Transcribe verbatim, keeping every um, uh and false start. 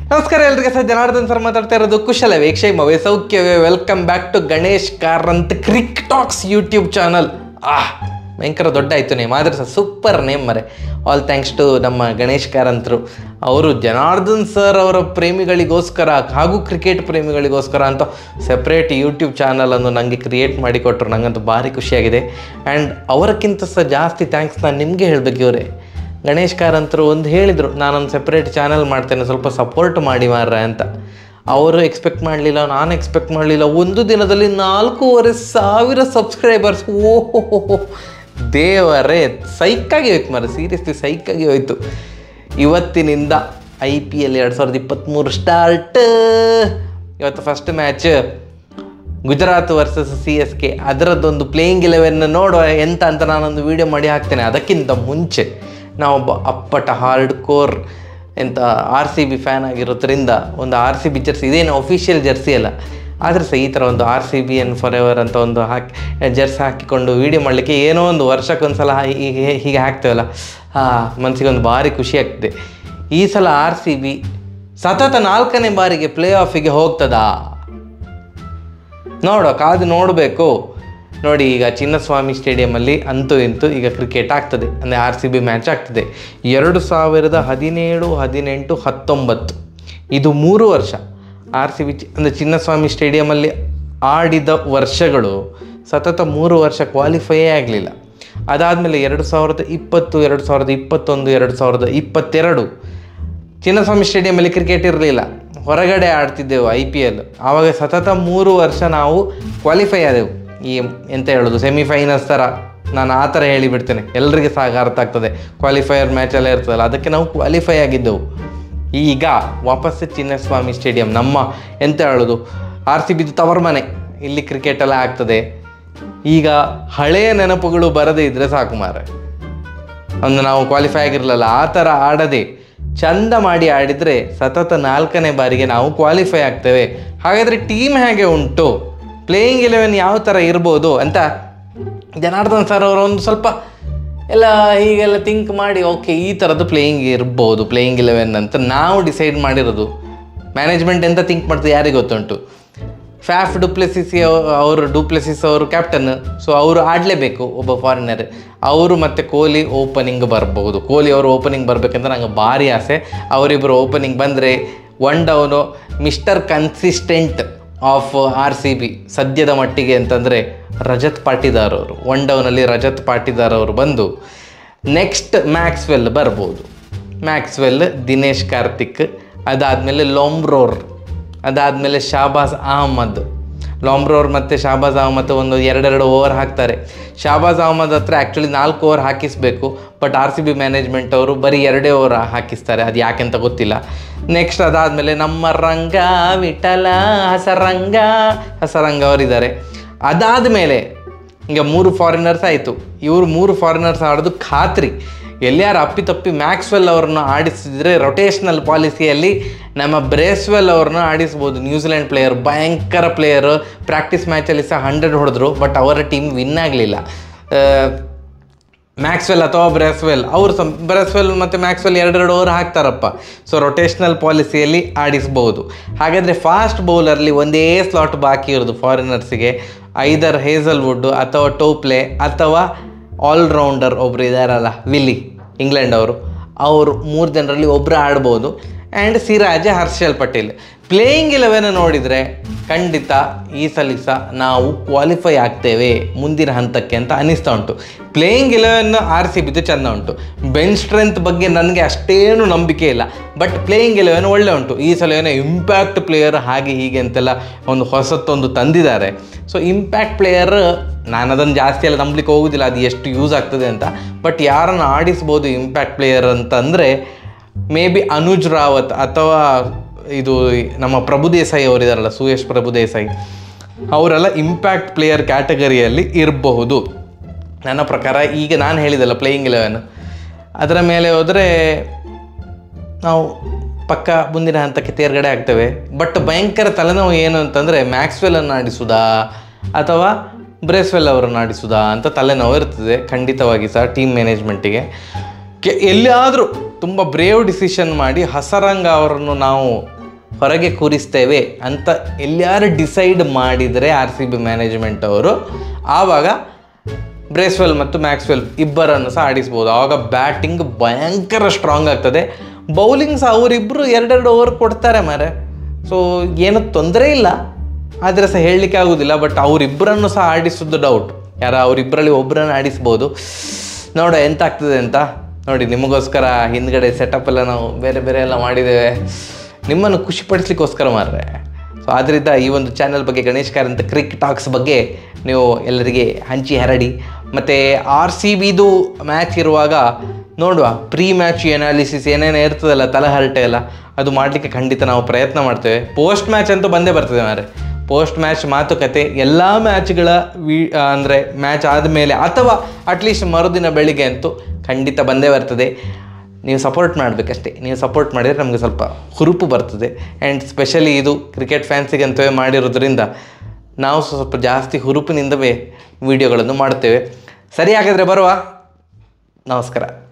ನಮಸ್ಕಾರ ಎಲ್ರಿಗೆ sir, Janardhan sir ಮಾತಾಡ್ತಾ ಇರೋದು. ಕುಶಲವೇ, ಕ್ಷೇಮವೇ, ಸೌಖ್ಯವೇ? Welcome back to Ganesh Karanth Cric Talks YouTube channel. ಆಹ್ ಭಯಂಕರ ದೊಡ್ಡ ಆಯಿತು ನೇಮ್, ಆದರೆ ಸರ್ ಸೂಪರ್ ನೇಮ್ ಮರೆ. ಆಲ್ ಥ್ಯಾಂಕ್ಸ್ ಟು ನಮ್ಮ ಗಣೇಶ್ ಕಾರಂತರು. ಅವರು ಜನಾರ್ದನ್ ಸರ್ ಅವರ ಪ್ರೇಮಿಗಳಿಗೋಸ್ಕರ ಹಾಗೂ ಕ್ರಿಕೆಟ್ ಪ್ರೇಮಿಗಳಿಗೋಸ್ಕರ ಅಂತ ಸೆಪ್ರೇಟ್ ಯೂಟ್ಯೂಬ್ ಚಾನಲನ್ನು ನನಗೆ ಕ್ರಿಯೇಟ್ ಮಾಡಿಕೊಟ್ರು. ನನಗಂತೂ ಭಾರಿ ಖುಷಿಯಾಗಿದೆ. ಆ್ಯಂಡ್ ಅವರಕ್ಕಿಂತ ಸಹ ಜಾಸ್ತಿ ಥ್ಯಾಂಕ್ಸ್ ನಾನು ನಿಮಗೆ ಹೇಳಬೇಕು. ಇವರೇ ಗಣೇಶ್ ಕಾರಂತರು ಒಂದು ಹೇಳಿದರು, ನಾನೊಂದು ಸೆಪ್ರೇಟ್ ಚಾನಲ್ ಮಾಡ್ತೇನೆ, ಸ್ವಲ್ಪ ಸಪೋರ್ಟ್ ಮಾಡಿ ಮಾರ್ರೆ ಅಂತ. ಅವರು ಎಕ್ಸ್ಪೆಕ್ಟ್ ಮಾಡಲಿಲ್ಲ, ನಾನು ಎಕ್ಸ್ಪೆಕ್ಟ್ ಮಾಡಲಿಲ್ಲ. ಒಂದು ದಿನದಲ್ಲಿ ನಾಲ್ಕೂವರೆ ಸಾವಿರ ಸಬ್ಸ್ಕ್ರೈಬರ್ಸ್. ಓಹೋ ದೇವರೇ, ಸೈಕಾಗಿ ಹೋಯ್ತು ಮಾರ, ಸೀರಿಯಸ್ಲಿ ಸೈಕಾಗಿ ಹೋಯ್ತು. ಇವತ್ತಿನಿಂದ ಐ ಪಿ ಎಲ್ ಎರಡು ಸಾವಿರದ ಇಪ್ಪತ್ತ್ಮೂರು ಸ್ಟಾರ್ಟ್. ಇವತ್ತು first match Gujarat versus C S K. ಅದರದ್ದೊಂದು ಪ್ಲೇಯಿಂಗ್ ಇಲೆವೆನ್ ನೋಡುವ ಎಂತ ಅಂತ ನಾನೊಂದು ವೀಡಿಯೋ ಮಾಡಿ ಹಾಕ್ತೇನೆ. ಅದಕ್ಕಿಂತ ಮುಂಚೆ ನಾವೊಬ್ಬ ಅಪ್ಪಟ ಹಾರ್ಡ್ ಕೋರ್ ಎಂತ ಆರ್ ಸಿ ಬಿ ಫ್ಯಾನ್ ಆಗಿರೋದ್ರಿಂದ ಒಂದು ಆರ್ ಸಿ ಬಿ ಜರ್ಸಿ, ಇದೇನು ಅಫಿಷಿಯಲ್ ಜರ್ಸಿ ಅಲ್ಲ, ಆದರೆ ಸಹ ಈ ಥರ ಒಂದು ಆರ್ ಸಿ ಬಿ ಎನ್ ಫಾರ್ ಎವರ್ ಅಂತ ಒಂದು ಹಾಕಿ ಜರ್ಸಿ ಹಾಕಿಕೊಂಡು ವೀಡಿಯೋ ಮಾಡಲಿಕ್ಕೆ ಏನೋ ಒಂದು ವರ್ಷಕ್ಕೊಂದು ಸಲ ಹೀಗೆ ಹೀಗೆ ಹಾಕ್ತೇವಲ್ಲ, ಹಾಂ ಮನಸ್ಸಿಗೆ ಒಂದು ಭಾರಿ ಖುಷಿ ಆಗ್ತದೆ. ಈ ಸಲ ಆರ್ ಸಿ ಬಿ ಸತತ ನಾಲ್ಕನೇ ಬಾರಿಗೆ ಪ್ಲೇ ಆಫಿಗೆ ಹೋಗ್ತದಾ ನೋಡುವ, ಕಾದು ನೋಡಬೇಕು. ನೋಡಿ, ಈಗ ಚಿನ್ನಸ್ವಾಮಿ ಸ್ಟೇಡಿಯಮಲ್ಲಿ ಅಂತೂ ಇಂತೂ ಈಗ ಕ್ರಿಕೆಟ್ ಆಗ್ತದೆ, ಅಂದರೆ ಆರ್ ಸಿ ಬಿ ಮ್ಯಾಚ್ ಆಗ್ತದೆ. ಎರಡು ಸಾವಿರದ ಹದಿನೇಳು ಹದಿನೆಂಟು ಹತ್ತೊಂಬತ್ತು ಇದು ಮೂರು ವರ್ಷ ಆರ್ ಸಿ ಬಿ ಅಂದರೆ ಚಿನ್ನಸ್ವಾಮಿ ಸ್ಟೇಡಿಯಮಲ್ಲಿ ಆಡಿದ ವರ್ಷಗಳು ಸತತ ಮೂರು ವರ್ಷ ಕ್ವಾಲಿಫೈಯೇ ಆಗಲಿಲ್ಲ. ಅದಾದಮೇಲೆ ಎರಡು ಸಾವಿರದ ಇಪ್ಪತ್ತು ಎರಡು ಸಾವಿರದ ಇಪ್ಪತ್ತೊಂದು ಎರಡು ಸಾವಿರದ ಇಪ್ಪತ್ತೆರಡು ಚಿನ್ನಸ್ವಾಮಿ ಸ್ಟೇಡಿಯಮಲ್ಲಿ ಕ್ರಿಕೆಟ್ ಇರಲಿಲ್ಲ, ಹೊರಗಡೆ ಆಡ್ತಿದ್ದೆವು ಐ ಪಿ ಎಲ್. ಆವಾಗ ಸತತ ಮೂರು ವರ್ಷ ನಾವು ಕ್ವಾಲಿಫೈ ಆದೆವು. ಈ ಎಂತ ಹೇಳೋದು, ಸೆಮಿಫೈನಲ್ಸ್ ಥರ, ನಾನು ಆ ಥರ ಹೇಳಿಬಿಡ್ತೇನೆ, ಎಲ್ರಿಗೆ ಸಹ ಅರ್ಥ ಆಗ್ತದೆ. ಕ್ವಾಲಿಫೈಯರ್ ಮ್ಯಾಚೆಲ್ಲ ಇರ್ತದಲ್ಲ, ಅದಕ್ಕೆ ನಾವು ಕ್ವಾಲಿಫೈ ಆಗಿದ್ದೆವು. ಈಗ ವಾಪಸ್ ಚಿನ್ನಸ್ವಾಮಿ ಸ್ಟೇಡಿಯಂ, ನಮ್ಮ ಎಂತ ಹೇಳೋದು ಆರ್ ಸಿ ಬಿದು ತವರ್ ಮನೆ, ಇಲ್ಲಿ ಕ್ರಿಕೆಟೆಲ್ಲ ಆಗ್ತದೆ. ಈಗ ಹಳೆಯ ನೆನಪುಗಳು ಬರದೇ ಇದ್ದರೆ ಸಾಕು ಮಾರ, ಒಂದು ನಾವು ಕ್ವಾಲಿಫೈ ಆಗಿರಲಿಲ್ಲ ಆ ಥರ ಆಡದೆ ಚಂದ ಮಾಡಿ ಆಡಿದರೆ ಸತತ ನಾಲ್ಕನೇ ಬಾರಿಗೆ ನಾವು ಕ್ವಾಲಿಫೈ ಆಗ್ತೇವೆ. ಹಾಗಾದರೆ ಟೀಮ್ ಹೇಗೆ ಉಂಟು, ಪ್ಲೇಯಿಂಗ್ ಇಲೆವೆನ್ ಯಾವ ಥರ ಇರ್ಬೋದು ಅಂತ ಜನಾರ್ದನ್ ಸರ್ ಅವರು ಒಂದು ಸ್ವಲ್ಪ ಎಲ್ಲ ಹೀಗೆಲ್ಲ ಥಿಂಕ್ ಮಾಡಿ, ಓಕೆ ಈ ಥರದ್ದು ಪ್ಲೇಯಿಂಗ್ ಇರ್ಬೋದು ಪ್ಲೇಯಿಂಗ್ ಇಲೆವೆನ್ ಅಂತ ನಾವು ಡಿಸೈಡ್ ಮಾಡಿರೋದು. ಮ್ಯಾನೇಜ್ಮೆಂಟ್ ಎಂತ ಥಿಂಕ್ ಮಾಡ್ತದೆ ಯಾರಿಗೆ ಗೊತ್ತುಂಟು. ಫ್ಯಾಫ್ ಡುಪ್ಲೆಸಿಸಿ ಅವರು ಡುಪ್ಲೆಸಿಸ್ ಅವರು ಕ್ಯಾಪ್ಟನ್, ಸೊ ಅವರು ಆಡಲೇಬೇಕು, ಒಬ್ಬ ಫಾರಿನರ್. ಅವರು ಮತ್ತು ಕೊಹ್ಲಿ ಓಪನಿಂಗ್ ಬರ್ಬೋದು. ಕೊಹ್ಲಿ ಅವರು ಓಪನಿಂಗ್ ಬರಬೇಕಂತ ನಂಗೆ ಭಾರಿ ಆಸೆ. ಅವರಿಬ್ಬರು ಓಪನಿಂಗ್ ಬಂದರೆ one down mister consistent of R C B ಸದ್ಯದ ಮಟ್ಟಿಗೆ ಅಂತಂದರೆ ರಜತ್ ಪಾಟಿದಾರ್ ಅವರು. ಒನ್ ಡೌನಲ್ಲಿ ರಜತ್ ಪಾಟಿದಾರ್ ಅವರು ಬಂದು ನೆಕ್ಸ್ಟ್ ಮ್ಯಾಕ್ಸ್ವೆಲ್ ಬರ್ಬೋದು. ಮ್ಯಾಕ್ಸ್ವೆಲ್, ದಿನೇಶ್ ಕಾರ್ತಿಕ್, ಅದಾದಮೇಲೆ ಲೋಮ್ರೋರ್, ಅದಾದಮೇಲೆ ಶಾಬಾಜ್ ಅಹಮದ್. ಲೋಮ್ರೋರ್ ಮತ್ತು ಶಾಬಾಜ್ ಅಹಮದ್ ಒಂದು ಎರಡೆರಡು ಓವರ್ ಹಾಕ್ತಾರೆ. ಶಾಬಾಜ್ ಅಹಮದ್ ಹತ್ರ ಆ್ಯಕ್ಚುಲಿ ನಾಲ್ಕು ಓವರ್ ಹಾಕಿಸಬೇಕು, but R C B management ಅವರು ಬರೀ ಎರಡೇ ಓವರ್ ಹಾಕಿಸ್ತಾರೆ, ಅದು ಯಾಕೆಂತ ಗೊತ್ತಿಲ್ಲ. ನೆಕ್ಸ್ಟ್ ಅದಾದಮೇಲೆ ನಮ್ಮ ರಂಗ ವಿಠಲ ಹಸರಂಗ ಹಸರಂಗ ಅವರಿದ್ದಾರೆ. ಅದಾದಮೇಲೆ ಈಗ ಮೂರು ಫಾರಿನರ್ಸ್ ಆಯಿತು. ಇವರು ಮೂರು ಫಾರಿನರ್ಸ್ ಆಡೋದು ಖಾತ್ರಿ. ಎಲ್ಲಿಯಾರು ಅಪ್ಪಿತಪ್ಪಿ ಮ್ಯಾಕ್ಸ್ವೆಲ್ ಅವ್ರನ್ನ ಆಡಿಸಿದರೆ ರೊಟೇಷ್ನಲ್ ಪಾಲಿಸಿಯಲ್ಲಿ ನಮ್ಮ ಬ್ರೇಸ್ವೆಲ್ ಅವ್ರನ್ನ ಆಡಿಸ್ಬೋದು. ನ್ಯೂಜಿಲೆಂಡ್ ಪ್ಲೇಯರ್, ಭಯಂಕರ ಪ್ಲೇಯರು. ಪ್ರಾಕ್ಟೀಸ್ ಮ್ಯಾಚಲ್ಲಿ ಸಹ ಹಂಡ್ರೆಡ್ ಹೊಡೆದ್ರು, ಬಟ್ ಅವರ ಟೀಮ್ ವಿನ್ ಆಗಲಿಲ್ಲ. ಮ್ಯಾಕ್ಸ್ವೆಲ್ ಅಥವಾ ಬ್ರೇಸ್ವೆಲ್ ಅವರು ಸ ಬ್ರೇಸ್ವೆಲ್ ಮತ್ತು ಮ್ಯಾಕ್ಸ್ವೆಲ್ ಎರಡೆರಡು ಓವರ್ ಹಾಕ್ತಾರಪ್ಪ. ಸೊ ರೊಟೇಷ್ನಲ್ ಪಾಲಿಸಿಯಲ್ಲಿ ಆಡಿಸ್ಬೋದು. ಹಾಗಾದರೆ ಫಾಸ್ಟ್ ಬೌಲರ್ಲಿ ಒಂದೇ ಸ್ಲಾಟ್ ಬಾಕಿ ಇರೋದು ಫಾರಿನರ್ಸಿಗೆ, ಐದರ್ ಹೇಸಲ್ವುಡ್ ಅಥವಾ ಟೋಪ್ಲೆ ಅಥವಾ ಆಲ್ರೌಂಡರ್ ಒಬ್ಬರು ಇದ್ದಾರಲ್ಲ ವಿಲ್ಲಿ, ಇಂಗ್ಲೆಂಡ್ ಅವರು. ಅವರು ಮೂರು ಜನರಲ್ಲಿ ಒಬ್ಬರು ಆಡ್ಬೋದು. And Siraj, Harshal Patel. Playing eleven ನೋಡಿದರೆ ಖಂಡಿತ ಈ ಸಲ ಸಹ ನಾವು ಕ್ವಾಲಿಫೈ ಆಗ್ತೇವೆ ಮುಂದಿನ ಹಂತಕ್ಕೆ ಅಂತ ಅನ್ನಿಸ್ತಾ ಉಂಟು. ಪ್ಲೇಯಿಂಗ್ ಇಲೆವೆನ್ ಆರ್ ಸಿ ಬಿದು ಚೆಂದ ಉಂಟು. ಬೆಂಚ್ ಸ್ಟ್ರೆಂತ್ ಬಗ್ಗೆ ನನಗೆ ಅಷ್ಟೇನು ನಂಬಿಕೆ ಇಲ್ಲ, ಬಟ್ ಪ್ಲೇಯಿಂಗ್ ಇಲೆವೆನ್ ಒಳ್ಳೆ ಉಂಟು. ಈ ಸಲ ಏನೋ ಇಂಪ್ಯಾಕ್ಟ್ ಪ್ಲೇಯರ್ ಹಾಗೆ ಹೀಗೆ ಅಂತೆಲ್ಲ ಒಂದು ಹೊಸತ್ತೊಂದು ತಂದಿದ್ದಾರೆ. ಸೊ ಇಂಪ್ಯಾಕ್ಟ್ ಪ್ಲೇಯರ್ ನಾನು ಅದನ್ನು ಜಾಸ್ತಿ ಎಲ್ಲ ನಂಬಲಿಕ್ಕೆ ಹೋಗೋದಿಲ್ಲ, ಅದು ಎಷ್ಟು ಯೂಸ್ ಆಗ್ತದೆ ಅಂತ. ಬಟ್ ಯಾರನ್ನು ಆಡಿಸ್ಬೋದು ಇಂಪ್ಯಾಕ್ಟ್ ಪ್ಲೇಯರ್ ಅಂತಂದರೆ ಮೇ ಬಿ ಅನುಜ್ ರಾವತ್ ಅಥವಾ ಇದು ನಮ್ಮ ಪ್ರಭು ದೇಸಾಯಿ ಅವರಿದಾರಲ್ಲ, ಸುಯೇಶ್ ಪ್ರಭು ದೇಸಾಯಿ, ಅವರೆಲ್ಲ ಇಂಪ್ಯಾಕ್ಟ್ ಪ್ಲೇಯರ್ ಕ್ಯಾಟಗರಿಯಲ್ಲಿ ಇರಬಹುದು ನನ್ನ ಪ್ರಕಾರ. ಈಗ ನಾನು ಹೇಳಿದಲ್ಲ ಪ್ಲೇಯಿಂಗ್ ಇಲೆವೆನ್, ಅದರ ಮೇಲೆ ಹೋದರೆ ನಾವು ಪಕ್ಕ ಮುಂದಿನ ಹಂತಕ್ಕೆ ತೇರ್ಗಡೆ ಆಗ್ತೇವೆ. ಬಟ್ ಭಯಂಕರ ತಲೆನೋವು ಏನು ಅಂತಂದರೆ ಮ್ಯಾಕ್ಸ್ವೆಲನ್ನು ಆಡಿಸುವುದಾ ಅಥವಾ ಬ್ರೇಸ್ವೆಲ್ ಅವರನ್ನು ಆಡಿಸುವುದಾ ಅಂತ ತಲೆನೋವು ಇರ್ತದೆ ಖಂಡಿತವಾಗಿ ಸಹ ಟೀಮ್ ಮ್ಯಾನೇಜ್ಮೆಂಟಿಗೆ. ಕೆ ಎಲ್ಲಿಯಾದರೂ ತುಂಬ ಬ್ರೇವ್ ಡಿಸಿಷನ್ ಮಾಡಿ ಹಸರಂಗ ಅವರನ್ನು ನಾವು ಹೊರಗೆ ಕೂರಿಸ್ತೇವೆ ಅಂತ ಎಲ್ಲಾರು ಡಿಸೈಡ್ ಮಾಡಿದರೆ ಆರ್ ಸಿ ಬಿ ಮ್ಯಾನೇಜ್ಮೆಂಟ್ ಅವರು, ಆವಾಗ ಬ್ರೇಸ್ವೆಲ್ ಮತ್ತು ಮ್ಯಾಕ್ಸ್ವೆಲ್ ಇಬ್ಬರನ್ನು ಸಹ ಆಡಿಸ್ಬೋದು. ಆವಾಗ ಬ್ಯಾಟಿಂಗ್ ಭಯಂಕರ ಸ್ಟ್ರಾಂಗ್ ಆಗ್ತದೆ. ಬೌಲಿಂಗ್ ಸಹ ಅವರಿಬ್ಬರು ಎರಡೆರಡು ಓವರ್ ಕೊಡ್ತಾರೆ ಮಾರೆ, ಸೊ ಏನೂ ತೊಂದರೆ ಇಲ್ಲ. ಆದರೆ ಸಹ ಹೇಳಲಿಕ್ಕೆ ಆಗೋದಿಲ್ಲ. ಬಟ್ ಅವರಿಬ್ಬರನ್ನು ಸಹ ಆಡಿಸೋದು ಡೌಟ್. ಯಾರ ಅವರಿಬ್ಬರಲ್ಲಿ ಒಬ್ಬರನ್ನು ಆಡಿಸ್ಬೋದು. ನೋಡ ಎಂತ ಆಗ್ತದೆ ಅಂತ ನೋಡಿ. ನಿಮಗೋಸ್ಕರ ಹಿಂದ್ಗಡೆ ಸೆಟಪ್ ಎಲ್ಲ ನಾವು ಬೇರೆ ಬೇರೆ ಎಲ್ಲ ಮಾಡಿದ್ದೇವೆ, ನಿಮ್ಮನ್ನು ಖುಷಿಪಡಿಸ್ಲಿಕ್ಕೋಸ್ಕರ ಮಾರ್ರೆ. ಸೊ ಆದ್ದರಿಂದ ಈ ಒಂದು ಚಾನಲ್ ಬಗ್ಗೆ, ಗಣೇಶ್ ಕಾರಂತ್ ಕ್ರಿಕ್ ಟಾಕ್ಸ್ ಬಗ್ಗೆ ನೀವು ಎಲ್ಲರಿಗೆ ಹಂಚಿ ಹರಡಿ. ಮತ್ತು ಆರ್ ಸಿ ಬಿದು ಮ್ಯಾಚ್ ಇರುವಾಗ ನೋಡುವ, ಪ್ರೀ ಮ್ಯಾಚ್ ಎನಾಲಿಸಿಸ್ ಏನೇನು ಇರ್ತದಲ್ಲ, ತಲೆಹರಟೆ ಎಲ್ಲ, ಅದು ಮಾಡಲಿಕ್ಕೆ ಖಂಡಿತ ನಾವು ಪ್ರಯತ್ನ ಮಾಡ್ತೇವೆ. ಪೋಸ್ಟ್ ಮ್ಯಾಚ್ ಅಂತೂ ಬಂದೇ ಬರ್ತದೆ ಮಾರೆ. ಪೋಸ್ಟ್ ಮ್ಯಾಚ್ ಮಾತುಕತೆ ಎಲ್ಲ ಮ್ಯಾಚ್ಗಳ ವಿ ಅಂದರೆ ಮ್ಯಾಚ್ ಆದಮೇಲೆ ಅಥವಾ ಅಟ್ಲೀಸ್ಟ್ ಮರುದಿನ ಬೆಳಿಗ್ಗೆ ಅಂತೂ ಖಂಡಿತ ಬಂದೇ ಬರ್ತದೆ. ನೀವು ಸಪೋರ್ಟ್ ಮಾಡಬೇಕಷ್ಟೇ. ನೀವು ಸಪೋರ್ಟ್ ಮಾಡಿದರೆ ನಮಗೆ ಸ್ವಲ್ಪ ಹುರುಪು ಬರ್ತದೆ. ಆ್ಯಂಡ್ ಸ್ಪೆಷಲಿ ಇದು ಕ್ರಿಕೆಟ್ ಫ್ಯಾನ್ಸಿಗಂತವೇ ಮಾಡಿರೋದ್ರಿಂದ ನಾವು ಸ್ವಲ್ಪ ಜಾಸ್ತಿ ಹುರುಪಿನಿಂದವೇ ವಿಡಿಯೋಗಳನ್ನು ಮಾಡ್ತೇವೆ. ಸರಿ, ಹಾಗಾದರೆ ಬರುವ. ನಮಸ್ಕಾರ.